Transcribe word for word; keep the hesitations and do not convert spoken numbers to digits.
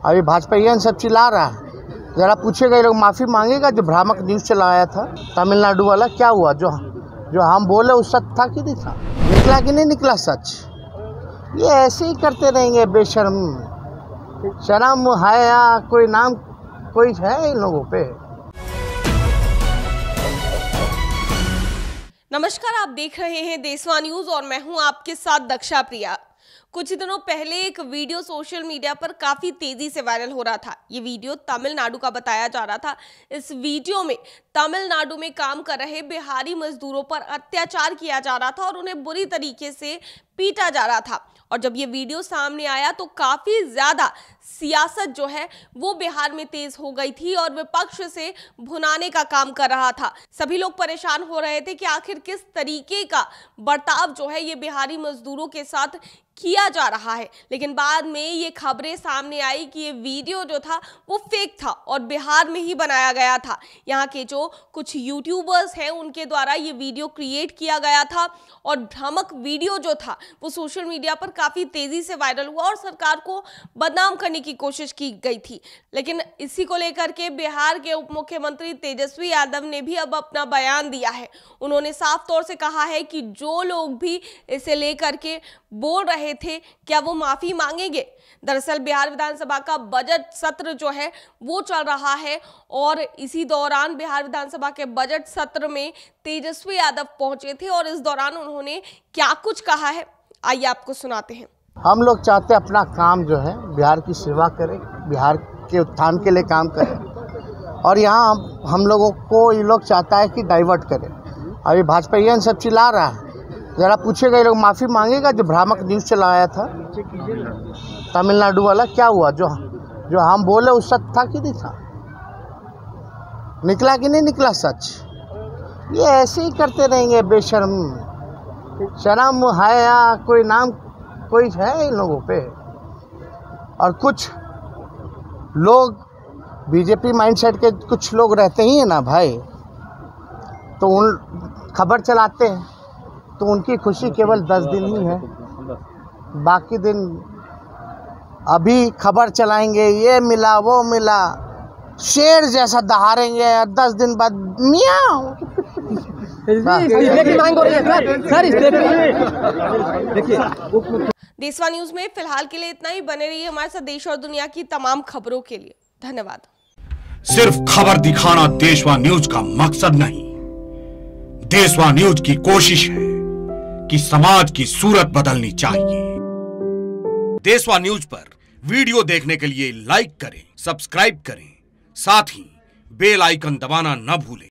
अभी भाजपाइयन सब चिल्ला रहा है, जरा पूछेगा ये लोग माफ़ी मांगेगा। जो भ्रामक न्यूज़ चलाया था तमिलनाडु वाला, क्या हुआ? जो जो हम बोले वो सच था कि नहीं था? निकला कि नहीं निकला सच? ये ऐसे ही करते रहेंगे बेशर्म। शर्म है या कोई नाम कोई है इन लोगों पे? नमस्कार, आप देख रहे हैं देशवा न्यूज और मैं हूं आपके साथ दक्षा प्रिया। कुछ दिनों पहले एक वीडियो सोशल मीडिया पर काफी तेजी से वायरल हो रहा था। ये वीडियो तमिलनाडु का बताया जा रहा था। इस वीडियो में तमिलनाडु में काम कर रहे बिहारी मजदूरों पर अत्याचार किया जा रहा था और उन्हें बुरी तरीके से पीटा जा रहा था। और जब ये वीडियो सामने आया तो काफी ज्यादा सियासत जो है वो बिहार में तेज हो गई थी और विपक्ष से भुनाने का काम कर रहा था। सभी लोग परेशान हो रहे थे कि आखिर किस तरीके का बर्ताव जो है ये बिहारी मजदूरों के साथ किया जा रहा है। लेकिन बाद में ये खबरें सामने आई कि ये वीडियो जो था वो फेक था और बिहार में ही बनाया गया था। यहाँ के जो कुछ यूट्यूबर्स हैं उनके द्वारा ये वीडियो क्रिएट किया गया था और भ्रामक वीडियो जो था वो सोशल मीडिया पर काफ़ी तेज़ी से वायरल हुआ और सरकार को बदनाम करने की कोशिश की गई थी। लेकिन इसी को लेकर के बिहार के उप मुख्यमंत्री तेजस्वी यादव ने भी अब अपना बयान दिया है। उन्होंने साफ तौर से कहा है कि जो लोग भी इसे लेकर के बोल रहे थे क्या वो माफी मांगेंगे। दरअसल बिहार विधानसभा का बजट सत्र जो है वो चल रहा है और इसी दौरान बिहार विधानसभा के बजट सत्र में तेजस्वी यादव पहुंचे थे और इस दौरान उन्होंने क्या कुछ कहा है, आइए आपको सुनाते हैं। हम लोग चाहते हैं अपना काम जो है बिहार की सेवा करें, बिहार के उत्थान के लिए काम करें और यहाँ हम, हम लोगों को ये लोग चाहता है कि डाइवर्ट करें। अभी भाजपाइयन सब चिल्ला रहा है, जरा पूछेगा ये लोग माफ़ी मांगेगा। जो भ्रामक न्यूज़ चलाया था तमिलनाडु वाला, क्या हुआ? जो जो हम बोले वो सच था कि नहीं था? निकला कि नहीं निकला सच? ये ऐसे ही करते रहेंगे बेशर्म। शर्म है या कोई नाम कोई है इन लोगों पे? और कुछ लोग बीजेपी माइंडसेट के कुछ लोग रहते ही हैं ना भाई, तो उन खबर चलाते हैं तो उनकी खुशी केवल दस दिन ही है, बाकी दिन अभी खबर चलाएंगे ये मिला वो मिला, शेर जैसा दहाड़ेंगे और दस दिन बाद मियाओ। देशवा न्यूज में फिलहाल के लिए इतना ही। बने रहिए हमारे साथ देश और दुनिया की तमाम खबरों के लिए। धन्यवाद। सिर्फ खबर दिखाना देशवा न्यूज का मकसद नहीं, देशवा न्यूज की कोशिश है कि समाज की सूरत बदलनी चाहिए। देशवा न्यूज पर वीडियो देखने के लिए लाइक करें, सब्सक्राइब करें, साथ ही बेल आइकन दबाना न भूलें।